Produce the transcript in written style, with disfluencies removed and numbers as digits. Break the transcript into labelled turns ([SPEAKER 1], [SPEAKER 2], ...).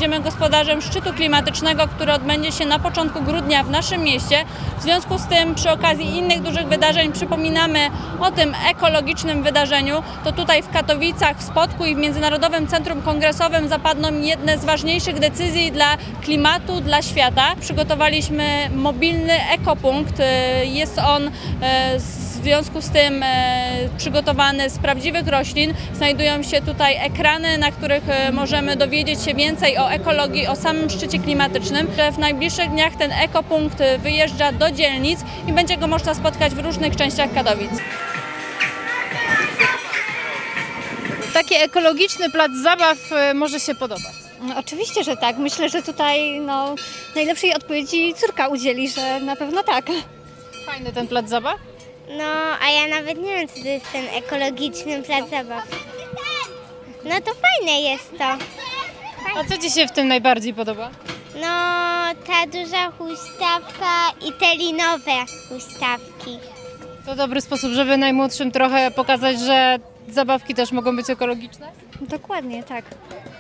[SPEAKER 1] będziemy gospodarzem szczytu klimatycznego, który odbędzie się na początku grudnia w naszym mieście. W związku z tym przy okazji innych dużych wydarzeń przypominamy o tym ekologicznym wydarzeniu. To tutaj w Katowicach, w Spodku i w Międzynarodowym Centrum Kongresowym zapadną jedne z ważniejszych decyzji dla klimatu, dla świata. Przygotowaliśmy mobilny ekopunkt. Jest on w związku z tym przygotowany z prawdziwych roślin. Znajdują się tutaj ekrany, na których możemy dowiedzieć się więcej o ekologii, o samym szczycie klimatycznym. W najbliższych dniach ten ekopunkt wyjeżdża do dzielnic i będzie go można spotkać w różnych częściach Katowic.
[SPEAKER 2] Taki ekologiczny plac zabaw może się podobać.
[SPEAKER 3] No, oczywiście, że tak. Myślę, że tutaj najlepszej odpowiedzi córka udzieli, że na pewno tak.
[SPEAKER 2] Fajny ten plac zabaw?
[SPEAKER 4] No, a ja nawet nie wiem, co to jest ten ekologiczny plac zabaw. No to fajne jest to.
[SPEAKER 2] A co Ci się w tym najbardziej podoba?
[SPEAKER 4] No, ta duża huśtawka i te linowe huśtawki.
[SPEAKER 2] To dobry sposób, żeby najmłodszym trochę pokazać, że zabawki też mogą być ekologiczne?
[SPEAKER 3] Dokładnie, tak.